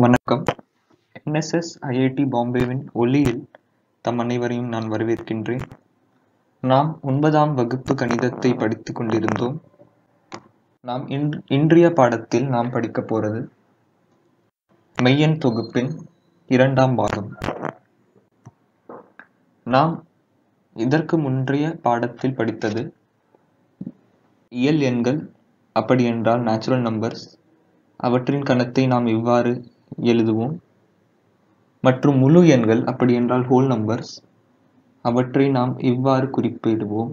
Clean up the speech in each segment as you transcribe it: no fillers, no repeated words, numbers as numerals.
வணக்கம். NSS IIT பாம்பேவின் ஒலியில் தம் அனைவரையும் நான் வரவேற்கின்றேன். நாம் 9ஆம் வகுப்பு கணிதத்தை படித்துக் கொண்டிருந்தோம். நாம் இன்றைய பாடத்தில் நாம் படிக்கப் போறது மெய்யெண் தொகுப்பின் 2ஆம் பாகம். நாம் இதற்கு முன்றைய பாடத்தில் படித்தது இயல் எண்கள், அப்படி என்றால் நேச்சுரல் நம்பர்ஸ், அவற்றின் கணத்தை நாம் இவ்வாறு எழுதுவோம். மற்றும் முழு எண்கள், அப்படி என்றால் ஹோல் நம்பர்ஸ், அவற்றை நாம் இவ்வாறு குறிப்பிடுவோம்.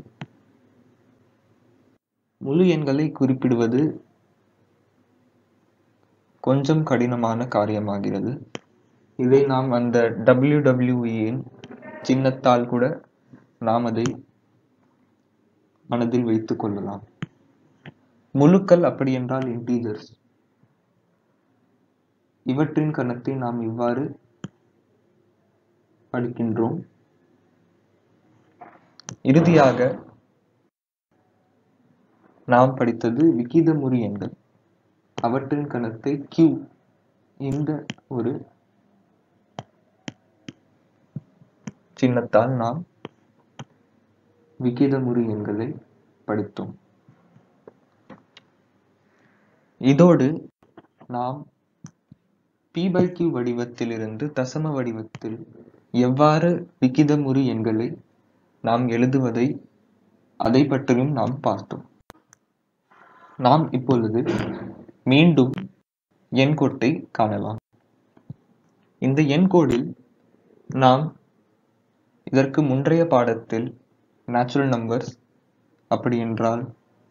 முழு எண்களை குறிப்பிடுவது கொஞ்சம் கடினமான காரியமாகிறது. இதை நாம் அந்த WWEயின் சின்னத்தால் கூட நாம் அதை மனதில் வைத்துக் கொள்ளலாம். முழுக்கள், அப்படி என்றால் இன்டீஜர்ஸ், இவற்றின் கணத்தை நாம் இவ்வாறு படிக்கின்றோம். இறுதியாக நாம் படித்தது விகிதமுறு எண்கள், அவற்றின் கணத்தை Q இந்த ஒரு சின்னத்தால் நாம் விகிதமுறு எண்களை படித்தோம். இதோடு நாம் P/Q வடிவத்திலிருந்து தசம வடிவத்தில் எவ்வாறு விகிதமுறு எண்களை நாம் எழுதுவதை அதை பற்றியும் நாம் பார்த்தோம். நாம் இப்பொழுது மீண்டும் எண்கோட்டை காணலாம். இந்த எண்கோடில் நாம் இதற்கு முன்றைய பாடத்தில் நேச்சுரல் நம்பர்ஸ், அப்படி என்றால்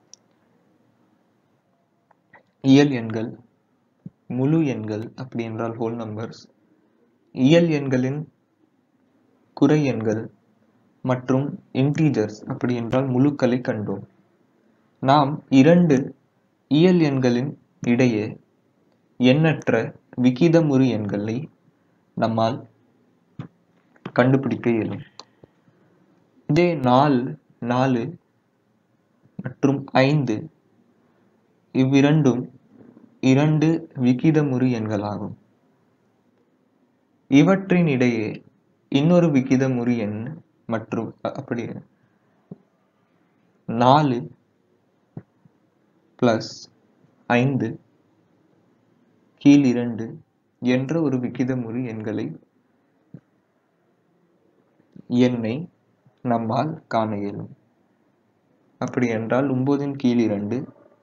இயல் எண்கள், முழு எண்கள், அப்படி என்றால் ஹோல் நம்பர்ஸ், இயல் எண்களின் குறை எண்கள் மற்றும் இன்டீஜர்ஸ், அப்படி என்றால் முழுக்களை கண்டோம். நாம் இரண்டு இயல் எண்களின் இடையே எண்ணற்ற விகிதமுறு எண்களை நம்மால் கண்டுபிடிக்க இயலும். இதே 4 மற்றும் 5 இவ்விரண்டும் இரண்டு விகிதமுறு எண்களாகும். இவற்றின் இடையே இன்னொரு விகிதமுறு எண் மற்றும் அப்படி 4 + 5 கீழ் 2 என்ற ஒரு விகிதமுறு எண்ணை நம்மால் காண இயலும். அப்படி என்றால் 9 கீழ் 2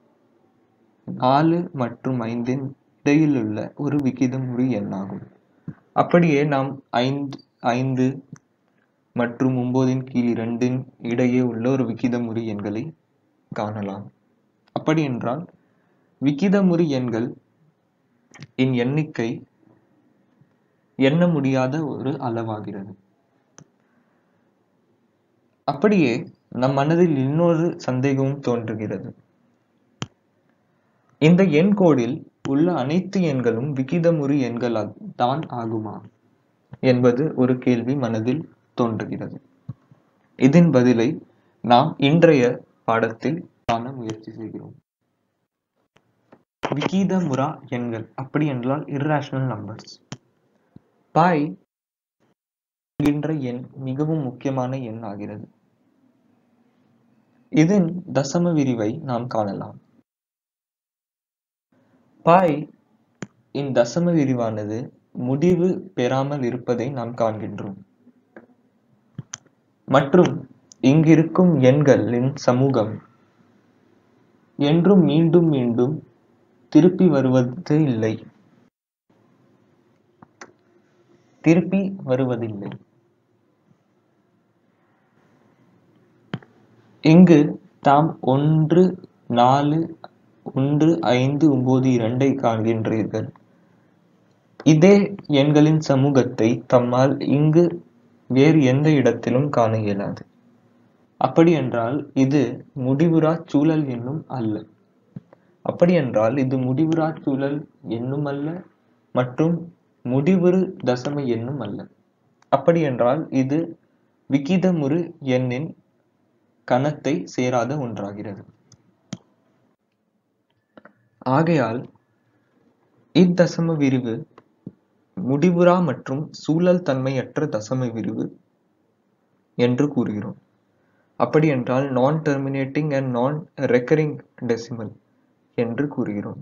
4 மற்றும் 5 இடையிலுள்ள ஒரு விகிதமுறு எண்ணாகும். அப்படியே நாம் 5 மற்றும் 9 கீழ் 2 இடையே உள்ள ஒரு விகிதமுறு எண்களை காணலாம். அப்படி என்றால் விகிதமுறு எண்கள் இன் எண்ணிக்கை எண்ண முடியாத ஒரு அளவாகிறது. அப்படியே நம் மனதில் இன்னொரு சந்தேகமும் தோன்றுகிறது. இந்த எண்கோடில் உள்ள அனைத்து எண்களும் விகிதமுறு எண்கள் தான் ஆகுமா என்பது ஒரு கேள்வி மனதில் தோன்றுகிறது. இதன் பதிலை நாம் இன்றைய பாடத்தில் காண முயற்சி செய்கிறோம். விகிதமுறா எண்கள், அப்படி என்றால் இர்ரேஷனல் நம்பர்ஸ். பை என்கின்ற எண் மிகவும் முக்கியமான எண் ஆகிறது. இதன் தசம விரிவை நாம் காணலாம். பை இன் தசம விரிவானது முடிவு பெறாமல் இருப்பதை நாம் காண்கின்றோம். மற்றும் இங்கிருக்கும் எண்களின் சமூகம் என்றும் மீண்டும் மீண்டும் திருப்பி வருவதில்லை. இங்கு தாம் 1, 4, 1, 5, 9, 2 காண்கின்றீர்கள். இதே எண்களின் சமூகத்தை தம்மால் இங்கு வேறு எந்த இடத்திலும் காண இயலாது. அப்படி என்றால் இது முடிவுறா சூழல் எண்ணும் அல்ல. அப்படி என்றால் இது முடிவுறா சூழல் எண்ணும் அல்ல மற்றும் முடிவுறு தசம எண்ணும் அல்ல. அப்படி என்றால் இது விகிதமுறு எண்ணின் கணத்தை சேராத ஒன்றாகிறது. ஆகையால் இத்தசம விரிவு முடிவுறா மற்றும் சூழல் தன்மையற்ற தசம விரிவு என்று கூறுகிறோம். அப்படி என்றால் non terminating and non recurring decimal என்று கூறுகிறோம்.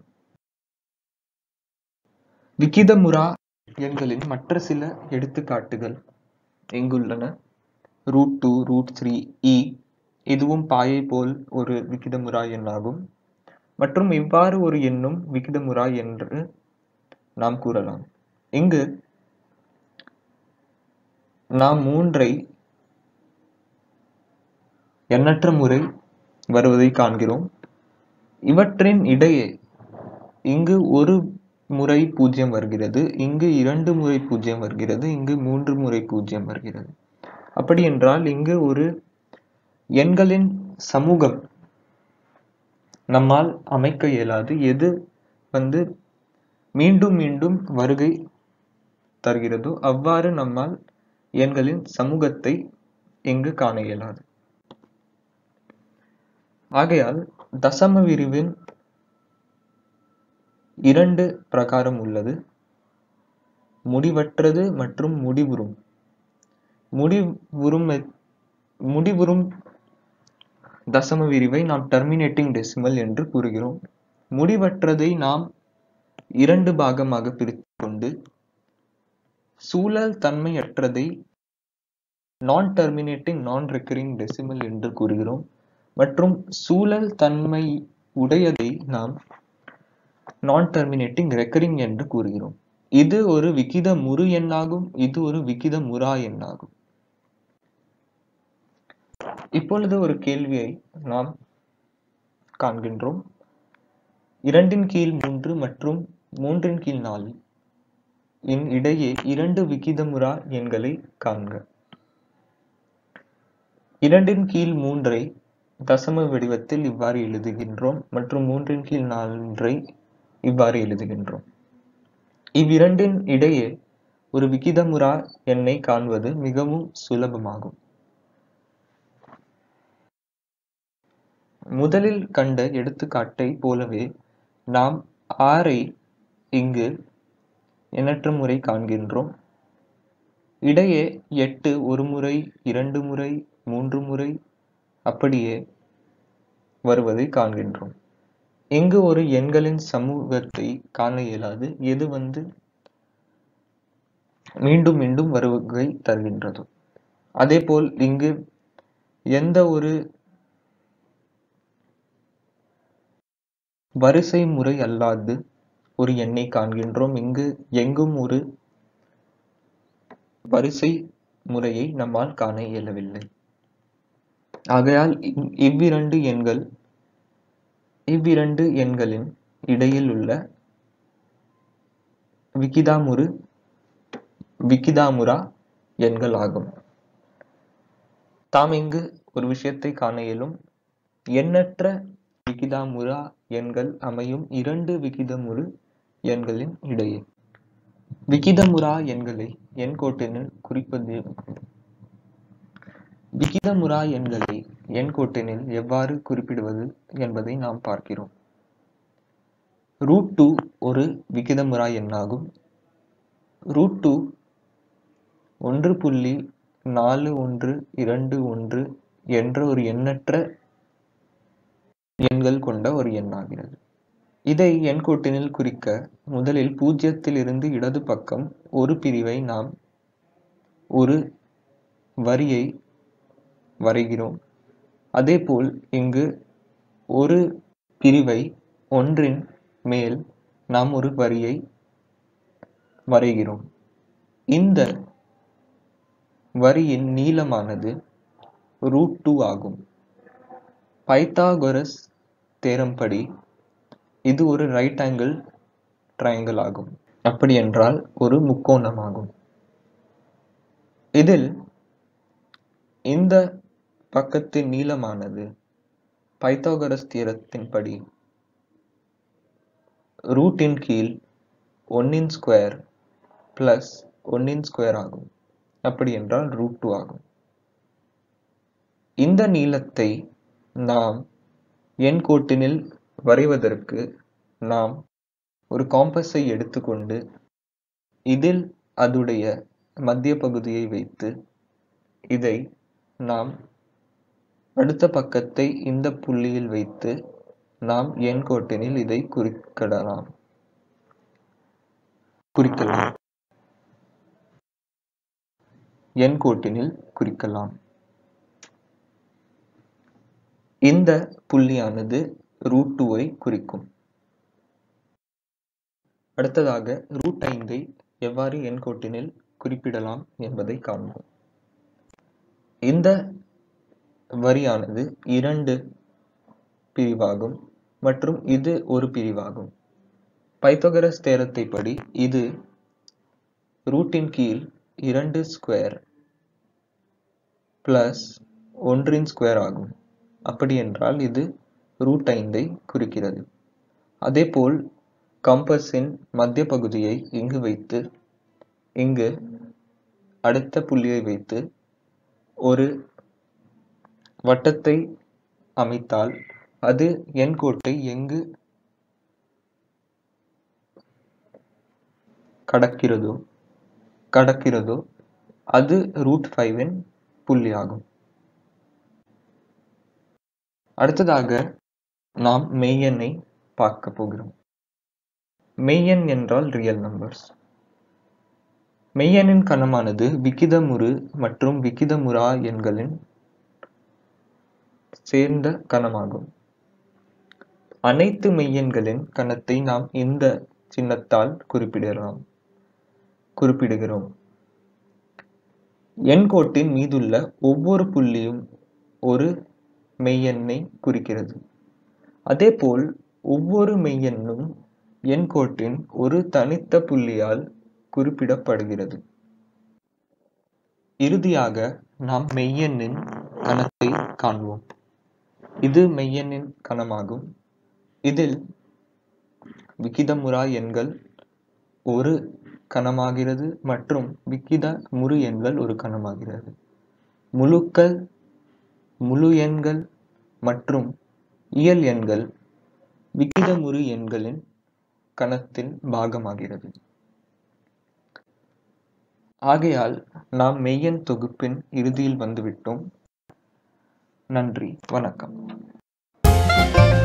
விகிதமுறா எண்களின் மற்ற சில எடுத்துக்காட்டுகள் எங்குள்ளன. √2, √3, e இதுவும் பாயை போல் ஒரு விகிதமுறா எண்ணாகும் மற்றும் இவ்வாறு ஒரு எண்ணும் விகிதமுறா என்று நாம் கூறலாம். இங்கு நாம் 3ஐ எண்ணற்ற முறை வருவதை காண்கிறோம். இவற்றின் இடையே இங்கு ஒரு முறை 0 வருகிறது, இங்கு 2 முறை 0 வருகிறது, இங்கு 3 முறை 0 வருகிறது. அப்படி என்றால் இங்கு ஒரு எண்களின் சமூகம் நம்மால் அமைக்க இயலாது. எது மீண்டும் மீண்டும் வருகை தருகிறதோ அவ்வாறு நம்மால் எண்களின் சமூகத்தை இங்கு காண இயலாது. ஆகையால் தசம விரிவின் 2 பிரகாரம் உள்ளது: முடிவற்றது மற்றும் முடிவுறும். முடிவுறும் தசம விரிவை நாம் டெர்மினேட்டிங் டெசிமல் என்று கூறுகிறோம். முடிவற்றதை நாம் 2 பாகமாக பிரித்துக் கொண்டு சூழல் தன்மையற்றதை நான் டெர்மினேட்டிங் நான் ரெக்கரிங் டெசிமல் என்று கூறுகிறோம் மற்றும் சூழல் தன்மை உடையதை நாம் நான் டெர்மினேட்டிங் ரெக்கரிங் என்று கூறுகிறோம். இது ஒரு விகிதமுறு எண்ணாகும், இது ஒரு விகிதமுறா எண்ணாகும். இப்பொழுது ஒரு கேள்வியை நாம் காண்கின்றோம். 2/3 மற்றும் 3/4 இன் இடையே 2 விகிதமுறா எண்களை காண்க. 2/3ஐ தசம வடிவத்தில் இவ்வாறு எழுதுகின்றோம் மற்றும் 3/4ஐ இவ்வாறு எழுதுகின்றோம். இவ்விரண்டின் இடையே ஒரு விகிதமுறா எண்ணை காண்பது மிகவும் சுலபமாகும். முதலில் கண்ட எடுத்துக்காட்டை போலவே நாம் 6ஐ இங்கு எண்ணற்ற முறை காண்கின்றோம். இடையே 8 ஒரு முறை, 2 முறை, 3 முறை அப்படியே வருவதை காண்கின்றோம். இங்கு ஒரு எண்களின் சமூகத்தை காண இயலாது. எது மீண்டும் மீண்டும் வருகை தருகின்றதோ அதேபோல் இங்கு எந்த ஒரு வரிசை முறை அல்லாது ஒரு எண்ணை காண்கின்றோம். இங்கு எங்கும் ஒரு வரிசை முறையை நம்மால் காண இயலவில்லை. ஆகையால் இவ்விரண்டு எண்களின் இடையில் உள்ள விகிதாமுறா எண்கள் ஆகும். தாம் இங்கு ஒரு விஷயத்தை காண இயலும். எண்ணற்ற விகிதாமுறா எண்கள் அமையும் 2 விகிதமுறு எண்களின் இடையே. விகிதமுறா எண்களை எண்கோட்டினில் குறிப்பது. விகிதமுறா எண்களை எண்கோட்டினில் எவ்வாறு குறிப்பிடுவது என்பதை நாம் பார்க்கிறோம். √2 ஒரு விகிதமுறா எண்ணாகும். √2 1.4121 என்ற ஒரு எண்ணற்ற எண்கள் கொண்ட ஒரு எண்ணாகிறது. இதை எண்கோட்டினில் குறிக்க முதலில் 0 இருந்து இடது பக்கம் ஒரு பிரிவை நாம் ஒரு வரியை வரைகிறோம். அதேபோல் இங்கு ஒரு பிரிவை 1 மேல் நாம் ஒரு வரியை வரைகிறோம். இந்த வரியின் நீளமானது √2 ஆகும். பைத்தாகோரஸ் தேற்றம் படி இது ஒரு ரைட் ஆங்கிள் ட்ரையாங்கிள் ஆகும். அப்படி என்றால் ஒரு முக்கோணமாகும். இதில் இந்த பக்கத்தின் நீளமானது பைத்தாகோரஸ் தியரத்தின் படி √1² + 1² ஆகும். அப்படி என்றால் √2 ஆகும். இந்த நீளத்தை நாம் எண்கோட்டினில் வரைவதற்கு நாம் ஒரு காம்பஸை எடுத்துக்கொண்டு இதில் அதுடைய மத்திய பகுதியை வைத்து இதை நாம் அடுத்த பக்கத்தை இந்த புள்ளியில் வைத்து நாம் எண் கோட்டினில் இதை குறிக்கலாம். எண் கோட்டினில் குறிக்கலாம். இந்த புள்ளியானது √2 ஐ குறிக்கும். அடுத்ததாக √5 ஐ எவ்வாறு எண் கோட்டினில் குறிப்பிடலாம் என்பதை காண்போம். இந்த வரியானது 2 பிரிவாகும் மற்றும் இது ஒரு பிரிவாகும். பைத்தகோரஸ் தேற்றத்தை படி இது ரூட்டின் கீழ் 2 ஸ்கொயர் பிளஸ் 1 ஸ்கொயர் ஆகும். அப்படி என்றால் இது √5 ஐ குறிக்கிறது. அதேபோல் கம்பஸின் மத்திய பகுதியை இங்கு வைத்து இங்கு அடுத்த புள்ளியை வைத்து ஒரு வட்டத்தை அமைத்தால் அது எண் கோட்டை எங்கு கடக்கிறதோ அது √5 இன் புள்ளியாகும். அடுத்ததாக நாம் மெய்யெண்ணை பார்க்க போகிறோம். மெய்யெண் என்றால் ரியல் நம்பர்ஸ். மெய்யெண்ணின் கணமானது விகிதமுறு மற்றும் விகிதமுறா எண்களின் சேர்ந்த கணமாகும். அனைத்து மெய்யெண்களின் கணத்தை நாம் இந்த சின்னத்தால் குறிப்பிடுகிறோம். எண் கோட்டின் மீதுள்ள ஒவ்வொரு புள்ளியும் ஒரு மெய்யெண்ணை குறிக்கிறது. அதேபோல் ஒவ்வொரு மெய்யெண்ணும் எண் கோட்டின் ஒரு தனித்த புள்ளியால் குறிப்பிடப்படுகிறது. இறுதியாக நாம் மெய்யெண்ணின் கணத்தை காண்போம். இது மெய்யெண்ணின் கணமாகும். இதில் விகிதமுறா எண்கள் ஒரு கணமாகிறது மற்றும் விகிதமுறு எண்கள் ஒரு கணமாகிறது. முழுக்கள், முழு எண்கள் மற்றும் இயல் எண்கள் விகிதமுறு எண்களின் கணத்தின் பாகமாகிறது. ஆகையால் நாம் மெய்யெண் தொகுப்பின் இறுதியில் வந்துவிட்டோம். நன்றி, வணக்கம்.